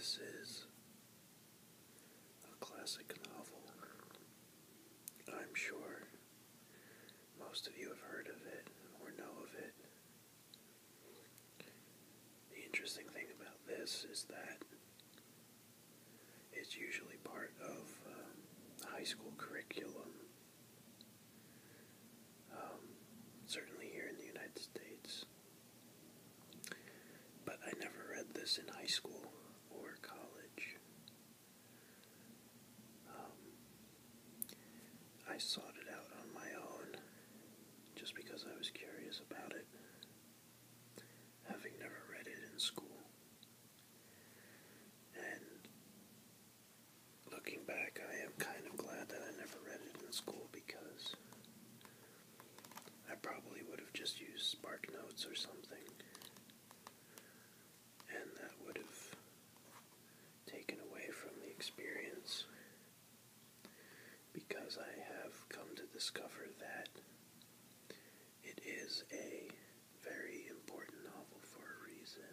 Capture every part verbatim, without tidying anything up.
This is a classic novel. I'm sure most of you have heard of it or know of it. The interesting thing about this is that it's usually part of um, high school curriculum, um, certainly here in the United States. But I never read this in high school or college. Um, I sought it out on my own just because I was curious about it, having never read it in school. And looking back, I am kind of glad that I never read it in school because I probably would have just used Spark Notes or something. And that would have taken away from the experience, because I have come to discover that it is a very important novel for a reason.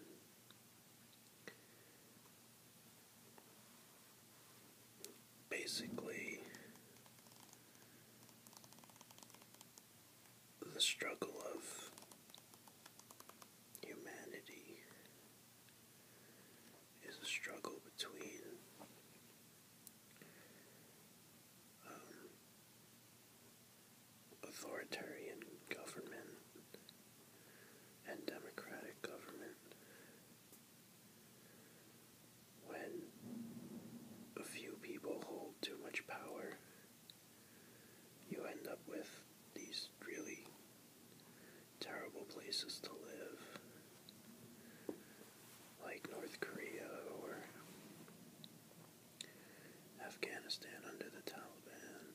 Basically, the struggle of humanity is a struggle between um, authoritarian government and democratic government. When a few people hold too much power, you end up with these really terrible places to live, like North Korea or Afghanistan under the Taliban,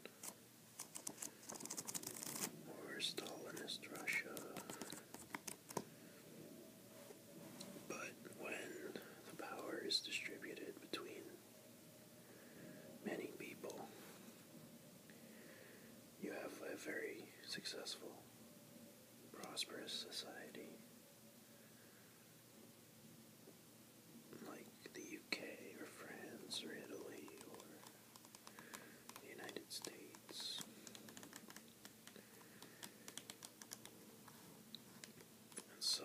or Stalinist Russia. But when the power is distributed between many people, you have a very successful, prosperous society, like the U K or France or Italy or the United States. And so,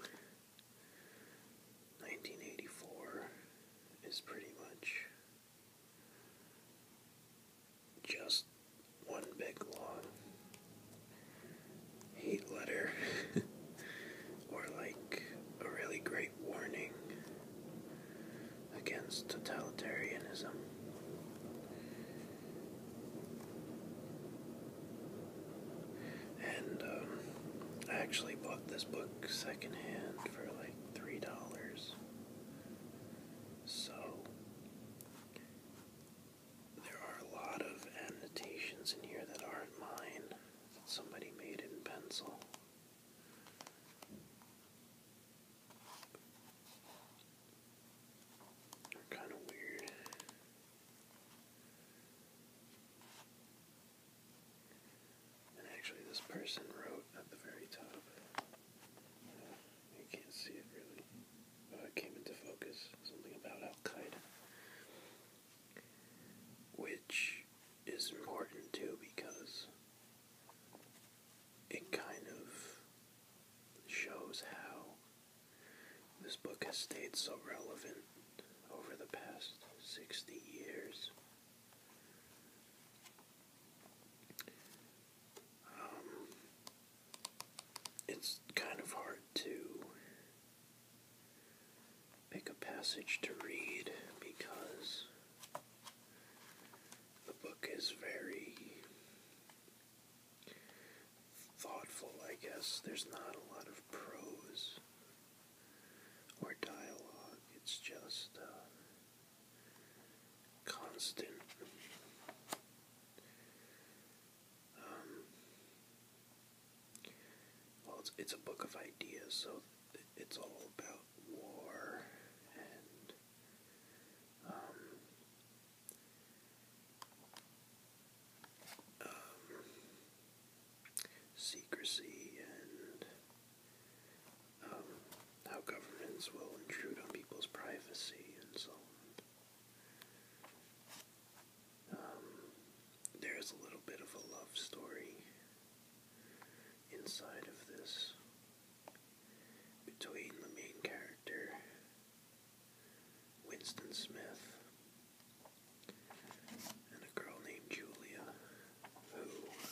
nineteen eighty-four is pretty much just one big long hate letter, or like a really great warning against totalitarianism. And um, I actually bought this book secondhand for like three dollars. So there are a lot of annotations in here that aren't mine, that somebody made in pencil. They're kind of weird. And actually this person wrote at the very top, uh, you can't see it really, uh, it came into focus, something about Al-Qaeda, which is important too because it kind of shows how this book has stayed so relevant over the past sixty years. Um, it's kind of hard to pick a passage to read because the book is very thoughtful, I guess. There's not a lot of prose or dialogue. It's just uh, constant. Um, well, it's, it's a book of ideas, so it's all about war and um, um, secrecy and um, how governments will intrude on people's privacy and so on. between the main character, Winston Smith, and a girl named Julia, who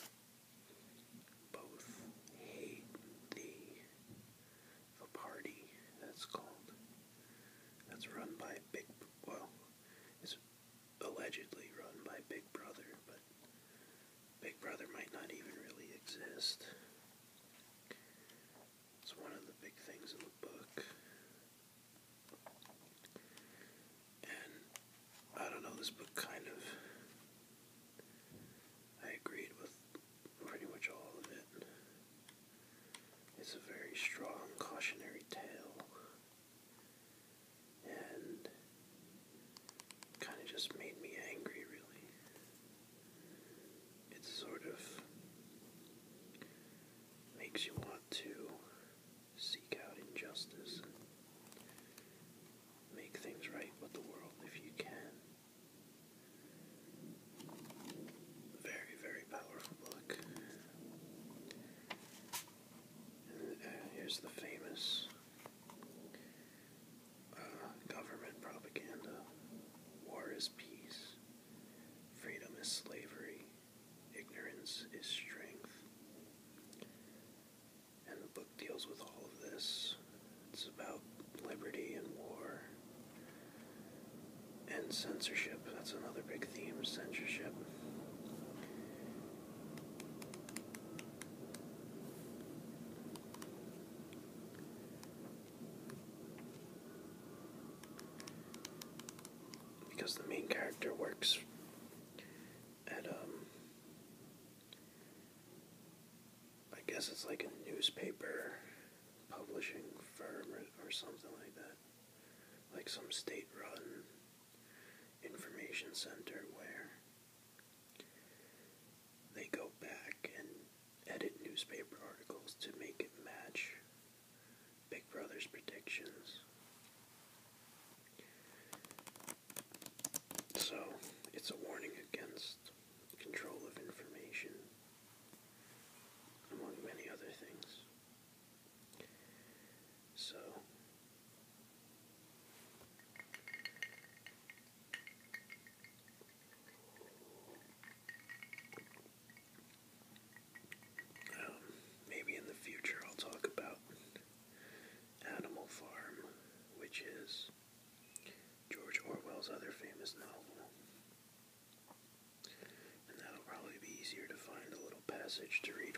both hate the the party that's called that's run by Big well, it's allegedly run by Big Brother, but Big Brother might not even really exist. It's one of the big things in the book. And I don't know, this book kind of, I agreed with pretty much all of it. It's a very strong cautionary tale, and kind of just made me angry, really. It sort of makes you want to seek out injustice and make things right with the world if you can. Very, very powerful book. And uh, here's the famous uh, government propaganda. War is peace. Freedom is slavery. Ignorance is strength. And the book deals with all of this. It's about liberty and war. And censorship. That's another big theme, censorship. Because the main character works at, um, I guess it's like a newspaper publishing firm or, or something like that. Like some state-run information center where they go back and edit newspaper articles to make it match Big Brother's predictions. So, it's a warning against control of information, among many other things. So, um, maybe in the future I'll talk about Animal Farm, which is George Orwell's other famous novel. And that'll probably be easier to find a little passage to read